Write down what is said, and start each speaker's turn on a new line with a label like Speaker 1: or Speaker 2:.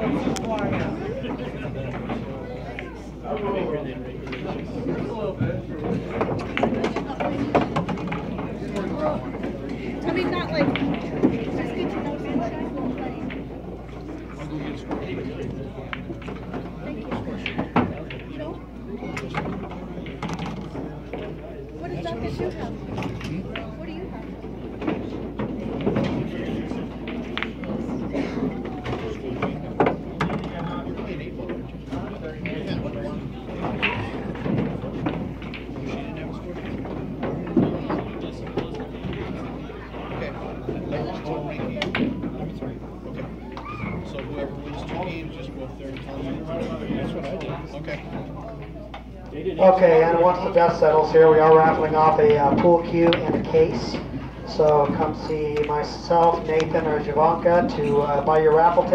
Speaker 1: I mean, not like, just good to know sunshine will play. Thank you. No? What does Dr. Shu have? What do you have?
Speaker 2: So whoever wins 2 games just go up there and tell them. That's what I did. Okay.
Speaker 3: Okay, and once the dust settles here, we are raffling off a pool cue and a case. So come see myself, Nathan, or Javanka to buy your raffle ticket.